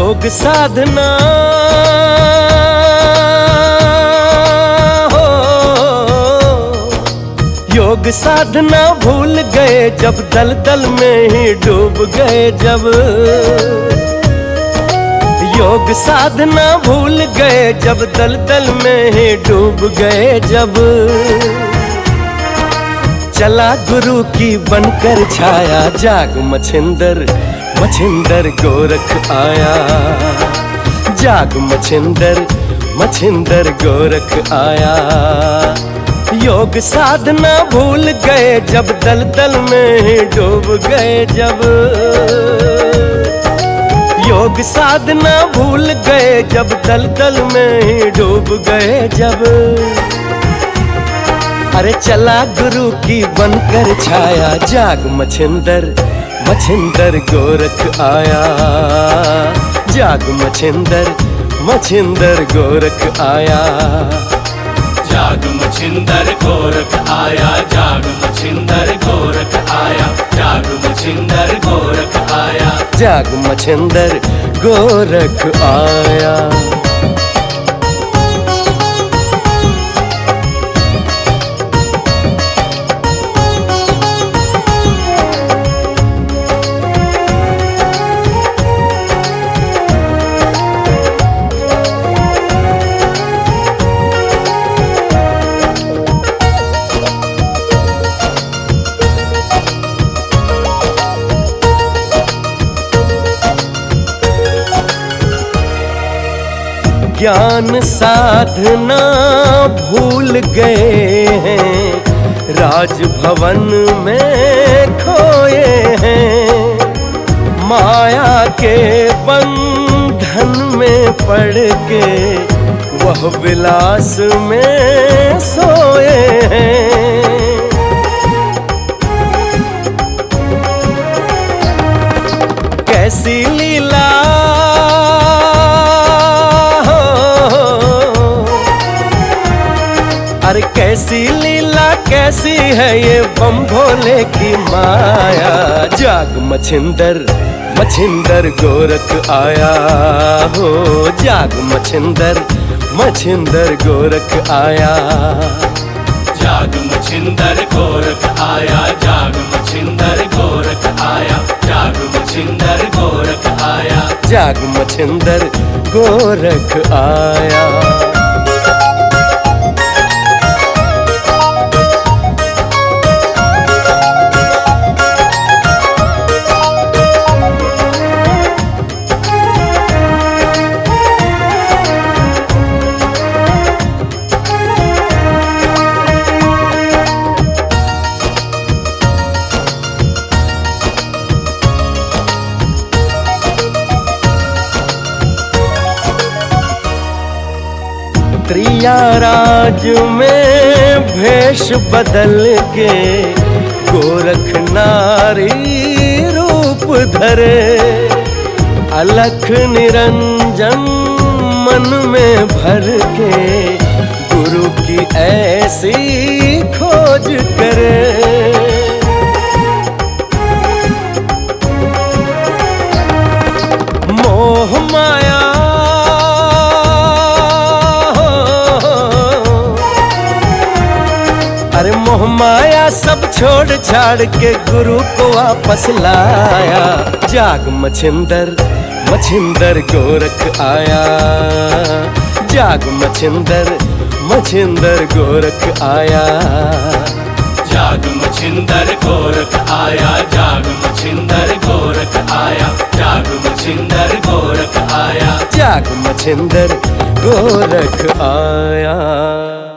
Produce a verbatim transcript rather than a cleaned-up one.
योग साधना हो, योग साधना भूल गए जब दलदल में ही डूब गए। जब योग साधना भूल गए जब दलदल में ही डूब गए। जब चला गुरु की बनकर छाया, जाग मछिंदर मछिंदर गोरख आया। जाग मछिंदर मछिंदर गोरख आया। योग साधना भूल गए जब दलदल में ही डूब गए। जब योग साधना भूल गए जब दलदल में ही डूब गए। जब अरे चला गुरु की बनकर छाया, जाग मछिंदर मछिंदर गोरख आया। जाग मछिंदर मछिंदर गोरख आया। जाग मछिंदर गोरख आया, जाग मछिंदर गोरख आया, जाग मछिंदर गोरख आया। जाग मछिंदर गोरख आया। ज्ञान साधना भूल गए हैं, राजभवन में खोए हैं। माया के बंधन में पड़ के वह विलास में सोए हैं। कैसी लीला अरे कैसी लीला कैसी है ये बम भोले की माया। जाग मछिंदर मछिंदर गोरख आया हो। जाग मछिंदर मछिंदर गोरख आया। जाग मछिंदर गोरख आया, जाग मछिंदर गोरख आया, जाग मछिंदर गोरख आया। जाग मछिंदर गोरख आया। त्रियाराज में भेष बदल के गोरख नारी रूप धरे। अलख निरंजन मन में भर के गुरु की ऐसी खोज करे। मोह माया अरे मोह माया सब छोड़ छाड़ के गुरु को वापस लाया। जाग मछिंदर मछिंदर गोरख आया। जाग मछिंदर मछिंदर गोरख आया। जाग मछिंदर गोरख आया, जाग मछिंदर गोरख आया, जाग मछिंदर गोरख आया। जाग मछिंदर गोरख आया।